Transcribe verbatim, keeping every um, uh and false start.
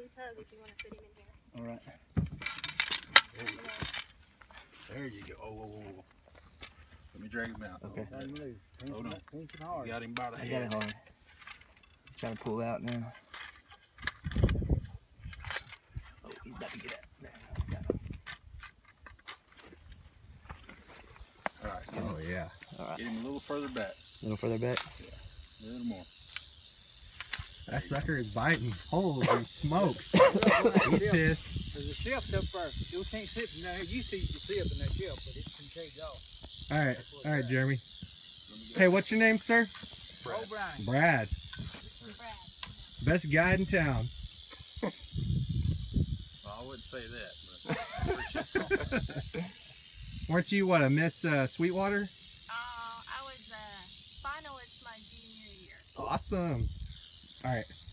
one tug if you want to fit him in here. All right. There you go. There you go. Oh, whoa, whoa, whoa. Let me drag him out. Okay. Oh, hold on. Pinch him hard. You got him by the I got head. it hard. He's trying to pull out now. Oh, he's about to get out. There, got him. All right. Get Oh him, yeah. All right. get him a little further back. A little further back. A little more. That sucker is biting. Holy smokes. He's pissed. There's a shift up there. You can't sit from down here. You see the shift in that shift, but it can change off. All right. All right, Jeremy. Hey, what's your name, sir? Brad. O'Brien. Brad. Brad. Best guide in town. Well, I wouldn't say that, but Weren't you, what, a Miss uh, Sweetwater? Uh, I was uh, finalist my junior year. Awesome. All right.